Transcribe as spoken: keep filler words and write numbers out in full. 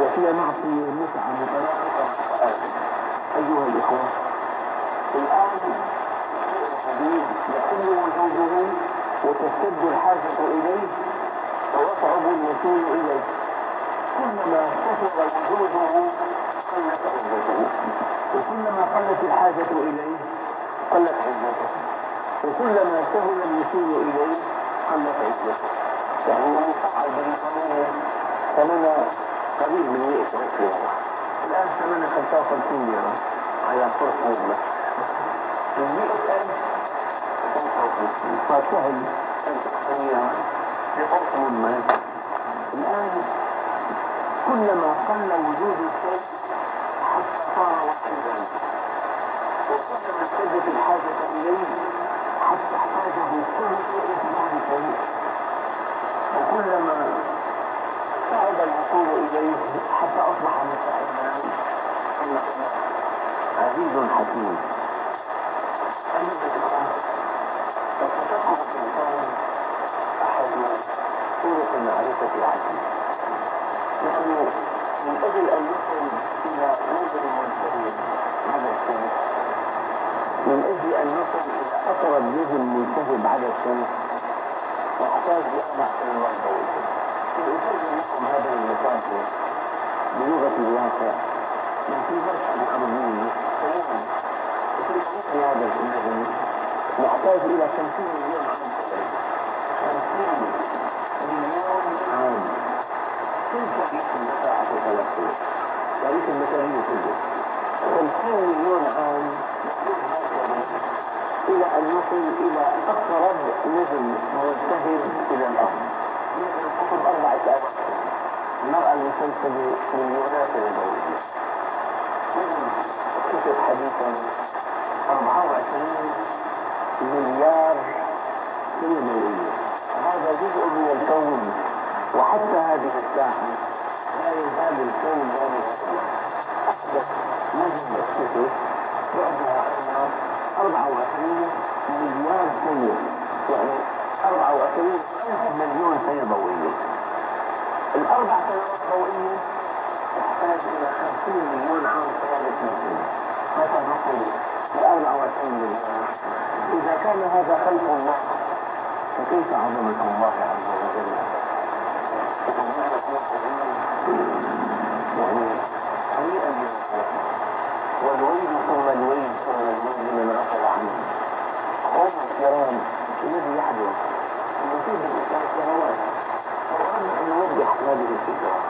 وفي معصية متعة متناقضة. أيها الإخوة، الآن الحديث يقل وجوده وتشتد الحاجة إليه ويصعب الوصول إليه. كلما كثر وجوده قلت عزته، وكلما قلت الحاجة إليه قلت عزته، وكلما سهل الوصول إليه قلت عزته. يعني المصعب البريطانية ثمنه قريب من مئة ألف ليرة، الآن ثمنه خمسة وخمسين ليرة على قرص مبلغ. من مئة ألف خمسة وخمسين فسهل أن تقتنيها بقرص مبلغ. الآن كلما قل وجود الشيء حتى صار وحيدا، وكلما اشتدت الحاجة إليه حتى احتاجه كل شيء في بعض شيء، وكلما صعب الوصول إليه حتى أصبح متعبا. عزيز حكيم. التفقه في الإنسان أحد طرق معرفة العزيز. نحن من أجل أن نصل إلى نظر منتهي على الشمس، من أجل أن نصل إلى أقرب نجم منتهب على الشمس، نحتاج لأربع كلمات ضوئية. سأترجم لكم هذا المثال بلغة الواقع ما في برشا الأرضية سيئا. في هذا النجم نحتاج إلى خمسين مليون عام. خمسين مليون عام. كيف يمكن مساعة تلقي تاريخ البشرية كله؟ خمسين مليون عام إلى أن نصل إلى أقرب نجم ملتهب إلى الأرض. القطب أربعة آلاف، المرأة المسلسلة مليونات الضوئية. اكتشف حديثا أربعة وعشرين مليار سنة ضوئية. هذا جزء من الكون، وحتى هذه الساعة لا يزال الكون ذلك. أحدث نجم اكتشف بعدها عنا أربعة وعشرين مليار سنة، يعني أربعة وعشرين ألف مليون سنة ضوئية. الأربع سنوات ضوئية تحتاج إلى خمسين مليون عام ثالث مثل. متى نصل لأربعة وعشرين مليون؟ إذا كان هذا خلق الله فكيف عظمة الله عز وجل؟ يعني هنيئا والويل ثم الويل ثم الويل من غفل عنه. هم الكرام الذي يحدث نصيب الإنسان سنوات. أردنا أن نوضح هذه الفكرة.